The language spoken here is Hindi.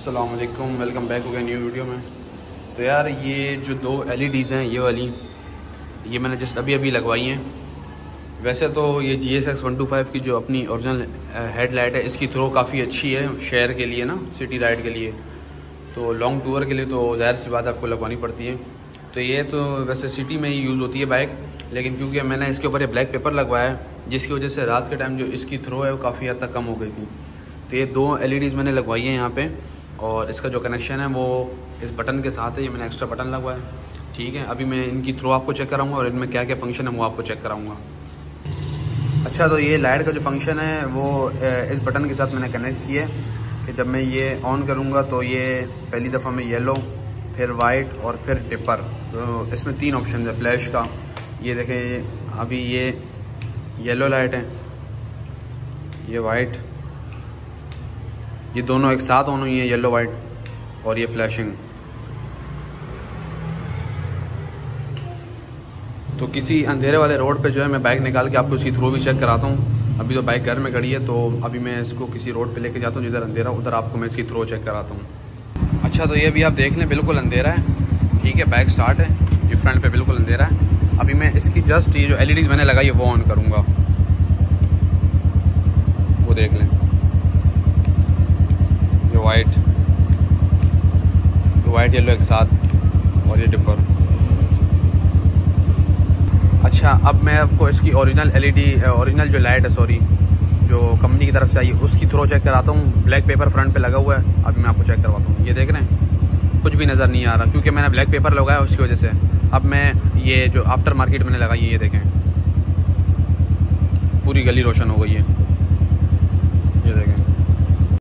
अस्सलाम वालेकुम, वेलकम बैक हो गया न्यू वीडियो में। तो यार ये जो दो LEDs हैं ये वाली, ये मैंने जस्ट अभी अभी लगवाई हैं। वैसे तो ये GSX 125 की जो अपनी ओरिजिनल हेडलाइट है इसकी थ्रो काफ़ी अच्छी है शहर के लिए ना, सिटी राइड के लिए। तो लॉन्ग टूर के लिए तो ज़ाहिर सी बात आपको लगवानी पड़ती है। तो ये तो वैसे सिटी में ही यूज़ होती है बाइक, लेकिन क्योंकि मैंने इसके ऊपर ये ब्लैक पेपर लगवाया है जिसकी वजह से रात के टाइम जो इसकी थ्रो है वो काफ़ी हद तक कम हो गई थी। तो ये दो LEDs मैंने लगवाई हैं यहाँ पे, और इसका जो कनेक्शन है वो इस बटन के साथ है। ये मैंने एक्स्ट्रा बटन लगवाया है, ठीक है। अभी मैं इनकी थ्रो आपको चेक कराऊंगा और इनमें क्या क्या फंक्शन है वो आपको चेक कराऊंगा। अच्छा, तो ये लाइट का जो फंक्शन है वो इस बटन के साथ मैंने कनेक्ट किया है कि जब मैं ये ऑन करूँगा तो ये पहली दफ़ा में येलो, फिर वाइट और फिर टिपर। तो इसमें 3 ऑप्शन है फ्लैश का। ये देखें, अभी ये येलो लाइट है, ये वाइट, ये दोनों एक साथ ऑन हुई है, येलो वाइट, और ये फ्लैशिंग। तो किसी अंधेरे वाले रोड पे जो है मैं बाइक निकाल के आपको इसकी थ्रो भी चेक कराता हूँ। अभी तो बाइक घर में खड़ी है, तो अभी मैं इसको किसी रोड पे लेके जाता हूँ जिधर अंधेरा, उधर आपको मैं इसकी थ्रो चेक कराता हूँ। अच्छा, तो ये भी आप देख लें, बिल्कुल अंधेरा है, ठीक है। बाइक स्टार्ट है, ये फ्रंट पे बिल्कुल अंधेरा है। अभी मैं इसकी जस्ट ये जो LEDs मैंने लगाई है वो ऑन करूँगा, वो देख लें। वाइट येलो एक साथ, और ये डिपर। अच्छा, अब मैं आपको इसकी ओरिजिनल जो लाइट है, सॉरी, जो कंपनी की तरफ से आई है उसकी थ्रो चेक कराता हूँ। ब्लैक पेपर फ्रंट पे लगा हुआ है, अभी मैं आपको चेक करवाता हूँ। ये देख रहे हैं, कुछ भी नज़र नहीं आ रहा क्योंकि मैंने ब्लैक पेपर लगाया उसकी वजह से। अब मैं ये जो आफ्टर मार्केट मैंने लगाई है, ये देखें, पूरी गली रोशन हो गई है, ये देखें।